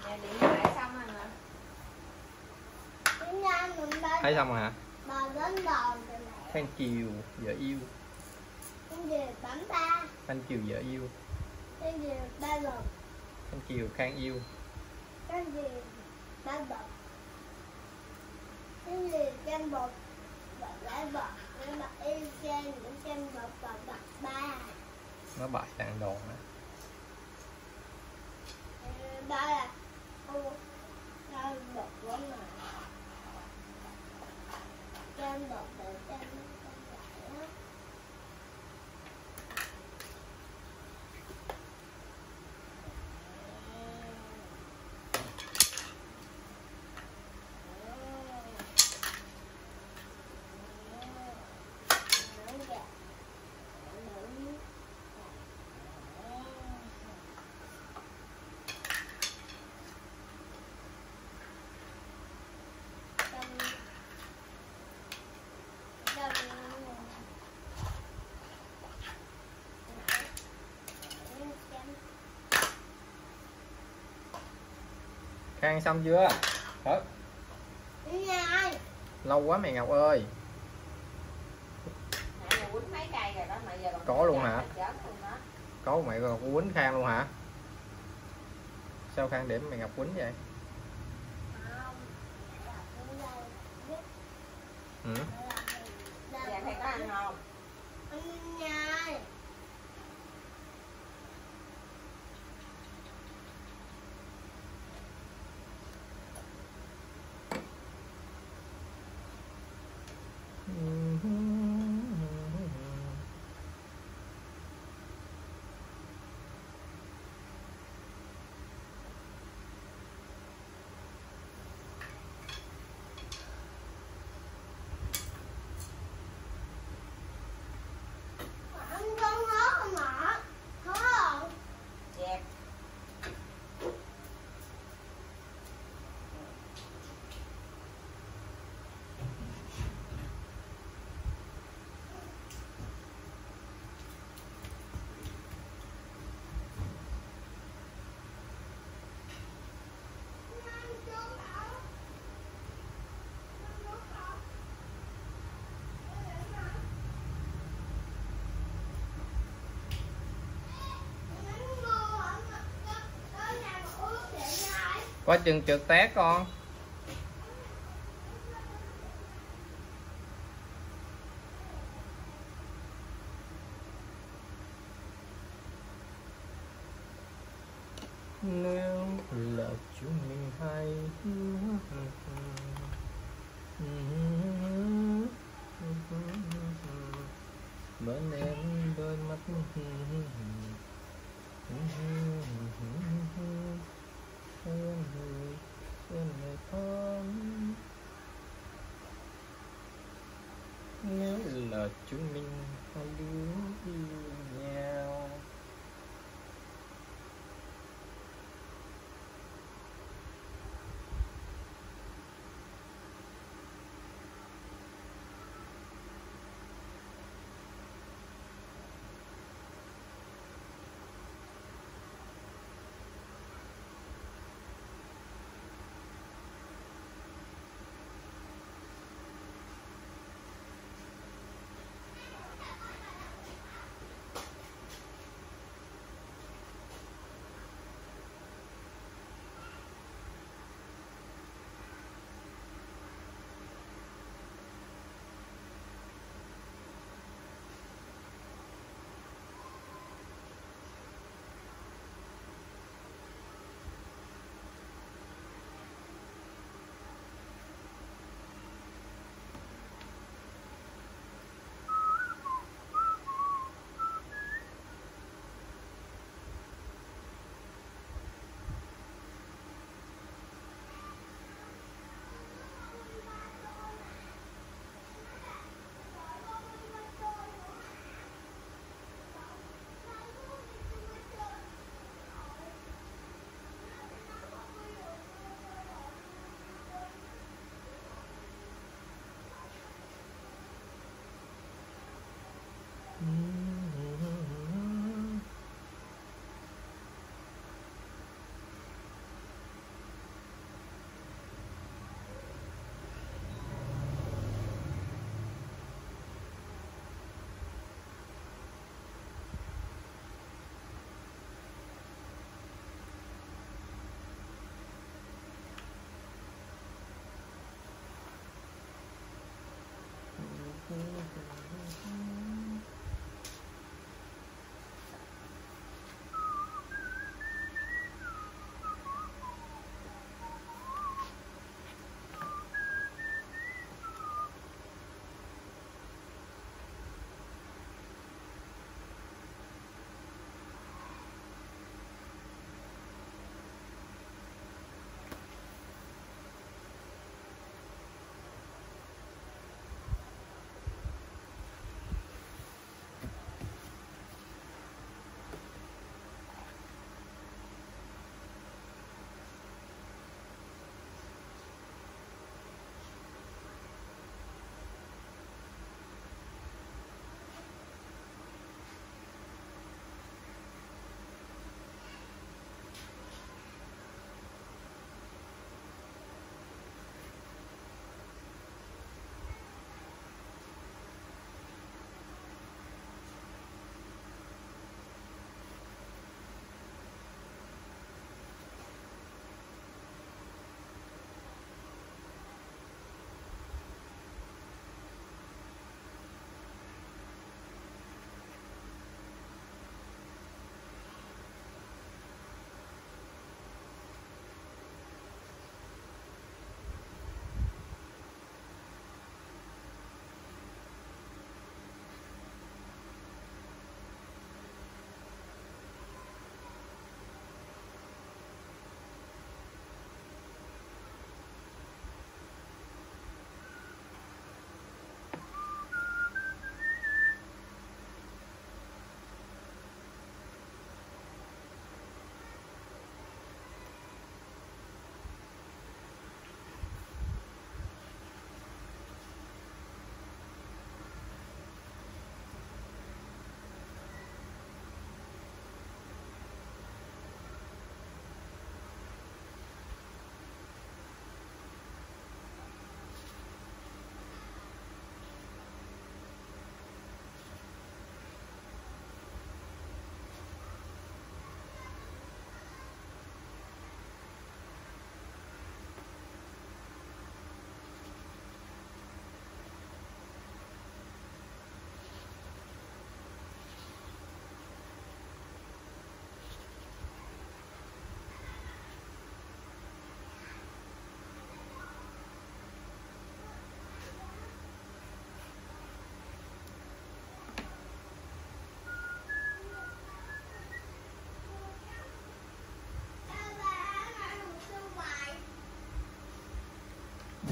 điện thoại xong rồi nè. Thấy xong rồi hả? Bà đến đòn rồi mẹ. Thank you, vợ yêu. Thank you, bấm ba. Thank you, vợ yêu. Thank you, ba lần. Thank you, Khang yêu. Thank you, ba bật. Thank you, kem bột. Bật lại bật. Nhưng mà yêu kem bột và bật ba. Nó bại tặng đồ đó. Ba là kem bột của mà. Kem bột để kem lại đó. Khang xong chưa? Đó. Lâu quá mày Ngọc ơi. Mấy cây rồi đó mà giờ có luôn hả? Có mày còn quýnh Khang luôn hả? Sao Khang điểm mày Ngọc quýnh vậy? Ừ. Dạ thầy có ăn không? Dẹp. Quá chừng trượt té con. Nếu là chúng mình hay bên em đôi mắt nếu là chúng mình hai đứa yêu nhau.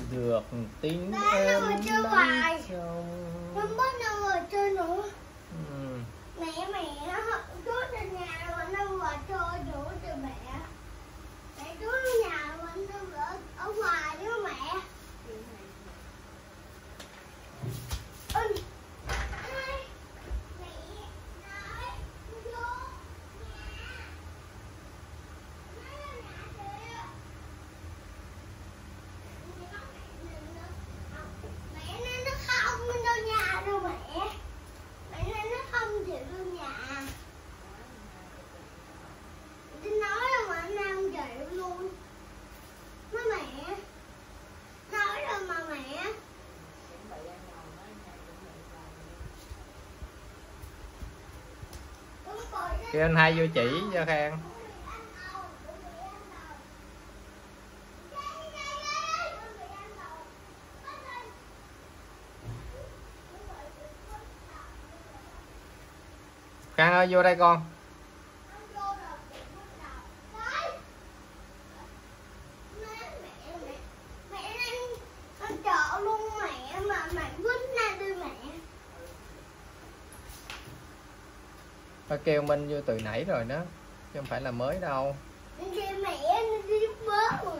được tiếng Ba, nó em ngồi chơi nói hoài. trong. Không bắt nó ngồi chơi nữa. Ừ. Mẹ nó chú trên nhà mà nó ngồi chơi nữa cho mẹ. Mẹ chú ở nhà mà nó ở ngoài với mẹ. Ơi. Ai? Mẹ nói vô nhà. Mẹ nói nó không vô nhà đâu mẹ. Mẹ nói nó không chịu vô nhà. Tôi nói là mà nó không chịu luôn. Nói mẹ. Nói rồi mà mẹ. Kêu anh hai vô chỉ cho Khang. Khang ơi vô đây con. Chợ luôn mẹ mà mẹ quýnh ra đi mẹ. Nó kêu Minh vô từ nãy rồi đó, chứ không phải là mới đâu. Thì mẹ nó đi giúp bớt rồi.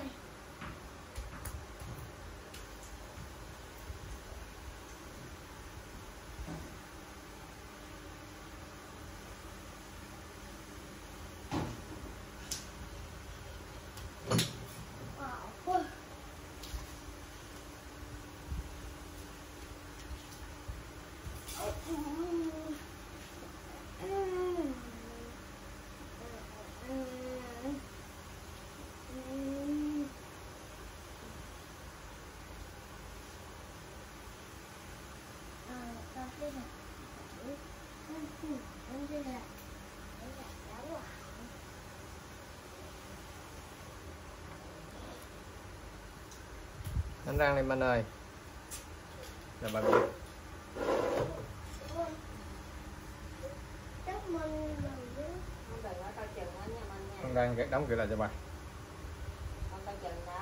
Đánh răng đi Minh ơi. Là bà biết. Không đừng có coi chừng đó nha Minh nha. Con đang đóng cửa lại cho bà. Con coi chừng đó.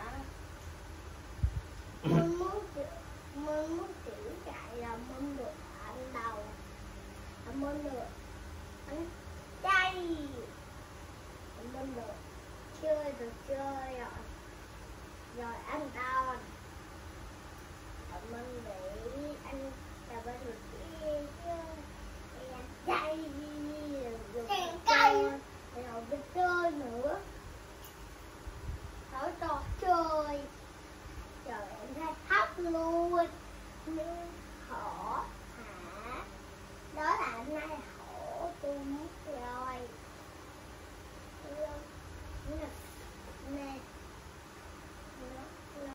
Mình muốn chữ chạy là mình được ăn đầu. Mình được ăn chay. Mình được chơi rồi. Rồi ăn đòn. Mình để ăn là bên được chay. Rồi cay. Rồi đi chơi nữa. Hỏi trò chơi. Trời em thấy hấp luôn.